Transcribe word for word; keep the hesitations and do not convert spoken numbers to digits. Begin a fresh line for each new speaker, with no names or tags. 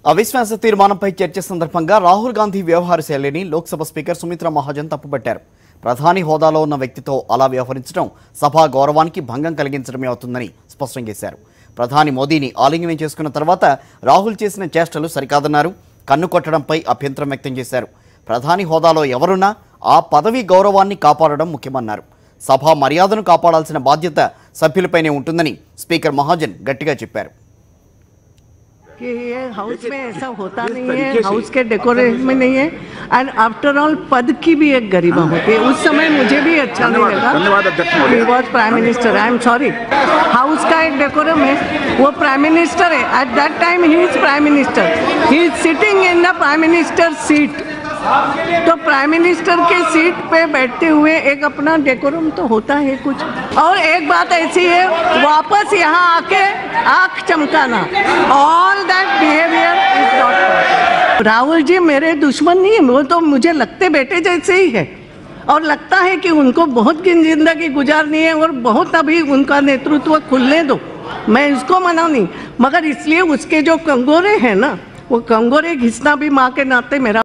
అవిశ్వాస తీర్మానంపై చర్చ సందర్భంగా రాహుల్ గాంధీ వ్యవహార శైలిని లోక్సభ స్పీకర్ సుమిత్రా మహాజన్ తప్పుపట్టారు. ప్రధాని హోదాలో ఉన్న వ్యక్తితో అలా వ్యవహరించడం సభా గౌరవానికి భంగం కలిగించడమే అవుతుందని స్పష్టం చేశారు. ప్రధాని మోదీని ఆలింగనం చేసుకున్న తర్వాత రాహుల్ చేసిన చేష్టలు సరికాదన్నారు. కన్ను కొట్టడంపై అభ్యంతరం వ్యక్తం చేశారు. ప్రధాని హోదాలో ఎవరున్నా ఆ పదవి గౌరవాన్ని కాపాడడం ముఖ్యమన్నారు. సభా మర్యాదను కాపాడాల్సిన బాధ్యత సభ్యులపైనే ఉంటుందని స్పీకర్ మహాజన్ గట్టిగా చెప్పారు.
कि ये हाउस में ऐसा होता नहीं है, हाउस के डेकोरेशन में नहीं है। एंड आफ्टर ऑल पद की भी एक गरिमा होती है. उस समय मुझे भी अच्छा नहीं लगा. He was prime minister. I am sorry. House का एक डेकोरम है, वो प्राइम मिनिस्टर है. At that time he is prime minister. He is sitting in the prime minister seat. तो प्राइम मिनिस्टर के सीट पे बैठते हुए एक अपना डेकोरम तो होता है कुछ. और एक बात ऐसी है, वापस यहाँ आके आँख चमकाना, all that behaviour is not. Rahul ji मेरे दुश्मन नहीं है, वो तो मुझे लगते बेटे जैसे ही है. और लगता है कि उनको बहुत जिंदगी गुजारनी है और बहुत अभी उनका नेतृत्व खुलने दो. मैं इसको मना नहीं, मगर इसलिए उसके जो कंगोरे हैं ना, वो कंगोरे घिसना भी माँ के नाते मेरा